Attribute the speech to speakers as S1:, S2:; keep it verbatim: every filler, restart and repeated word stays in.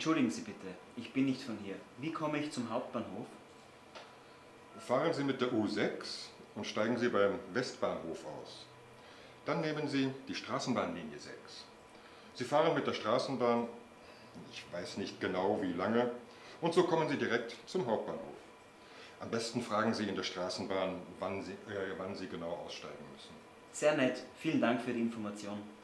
S1: Entschuldigen Sie bitte, ich bin nicht von hier. Wie komme ich zum Hauptbahnhof?
S2: Fahren Sie mit der U sechs und steigen Sie beim Westbahnhof aus. Dann nehmen Sie die Straßenbahnlinie sechs. Sie fahren mit der Straßenbahn, ich weiß nicht genau wie lange, und so kommen Sie direkt zum Hauptbahnhof. Am besten fragen Sie in der Straßenbahn, wann Sie, äh, wann Sie genau aussteigen müssen.
S1: Sehr nett, vielen Dank für die Information.